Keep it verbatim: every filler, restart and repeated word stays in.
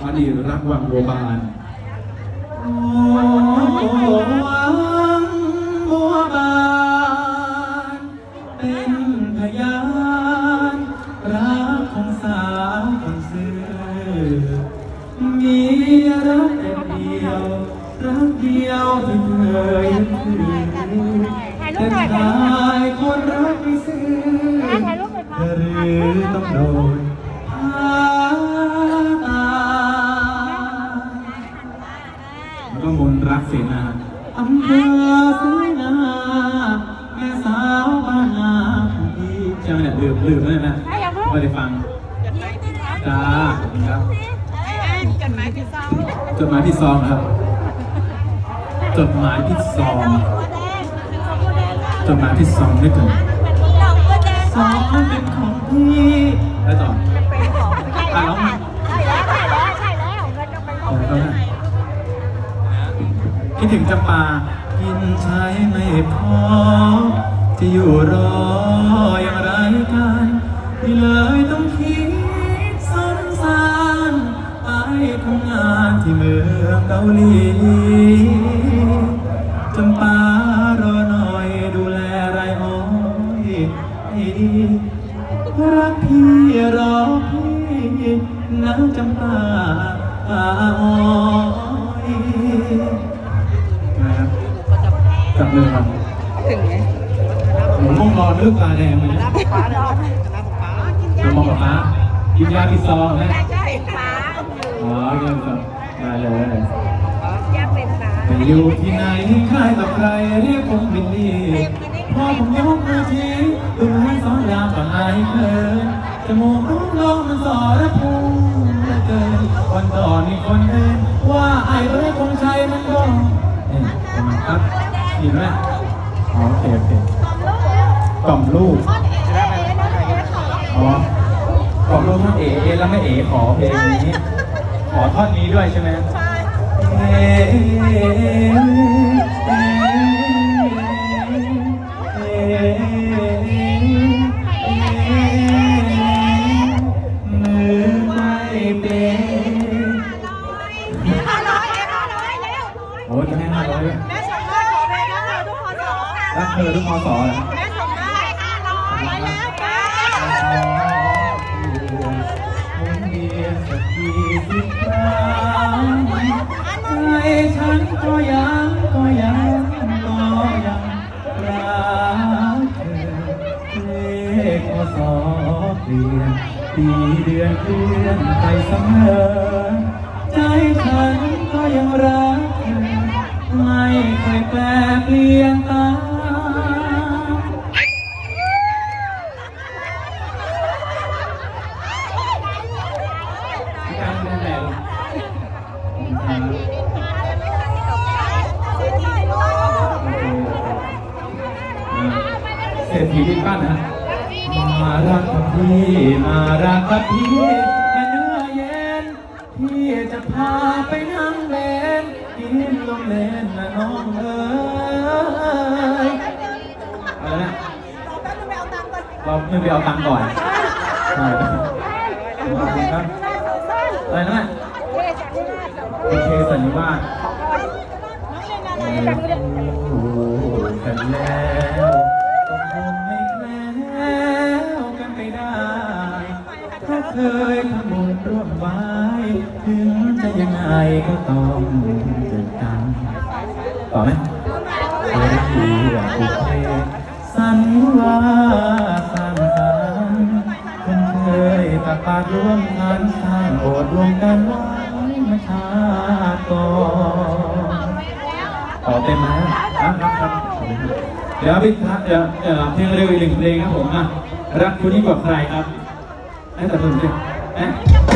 อดีรักวังบัวบานโอ้วังบัวบานเป็นพยานรักของสาวคนซื่อมีรักแต่เดียวรักเดียวที่เคยถือแต่ชายคนรักไม่ซื่อหรือต้องโดนพาตาก็มนรักเสนาอำเภอเสนาแม่สาวบ้านนาที่ใช่ไหมเนี่ยลืมลืมเลยนะไม่ได้ฟังจ้าครับจดหมายพี่ซองจดหมายพี่ซองครับจดหมายพี่ซองจดหมายพี่ซองได้ถึงซองมันเป็นของพี่แล้วต่ออ่านแล้วไหมใช่แล้วใช่แล้วใช่แล้วเงินจะเป็นของพี่คิดถึงจำปากินใช้ไม่พอจะอยู่รออย่างไรกันที่เลยต้องคิดสงสารไปทำงานที่เมืองเกาหลีจำปารอหน่อยดูแลไรอ้อยให้ดีรักพี่รอพี่น้ำจำปาป่าอ้อยนะครับจับมือครับถึงไหมผมมองนอนลูกตาแดงเลยนะมองกับป้ากินยาพิซซองนะใช่ป้าอ๋อกินครับได้เลยไปอยู่ที่ไหนใครต่อใครเรียกผมบินดีพอผมยกมือชี้ดูให้สองยามก่อนไอ้เคินจมูกน้องลงมันสอระพูเหลือเกินวันก่อนมีคนเห็นว่าไอ้เอ้ยคงใช้มันก็เอ๊ะทำไมครับดีไหมอ๋อโอเคโอเคกล่อมลูกอ๋อกล่อมลูกท่านเอ๋เอ๋แล้วไม่เอ๋ขอเพลงนี้ขอท่อนนี้ด้วยใช่ไหมเอ๋เอ๋เอ๋มือไม่เป็นห้าร้อยห้าร้อยแล้วโอ้ยจะให้ห้าร้อยแม่ส่งได้ขอเพลงรักเธอทุกพศรักเธอทุกพศเหรอแม่ส่งได้ห้าร้อยแล้วจ้าคนเดียวสักกี่สิบครั้งใจฉันก็ยังก็ยังก็ยังรักเธอเลขพศเปลี่ยนปีเดือนเคลื่อนไปเสมอใจฉันก็ยังรักเธอไม่เคยแปรเปลี่ยนตามการเดินแบบเศรษฐีดินปั้นนะมารักกับพี่มารักกับพี่เนื้อเย็นพี่จะพาไปนั่งเล่นกินลมเล่นนะน้องเอ๋ยอะไรนะเราไม่ไปเอาตังค์ก่อนใช่ครับอะไรนะโอเคสันนิวาสกันแล้วก็คงไม่แคล้วกันไปได้เพราะเคยทำบุญร่วมไว้ถึงจะยังไงก็ต้องเจอกันต่อไหมเคยที่ว่าบุพเพสันนิวาสร้างสรรค์คนเคยตะปาร่วมกันสร้างโบสถ์รวมกันไว้มาชาติก่อนต่อเต็มแล้วครับครับเดี๋ยวพี่ทักเดี๋ยวเพลงเร็วอีกหนึ่งเพลงครับผมอ่ะรักคุณยิ่งกว่าใครครับให้แต่คนเดียว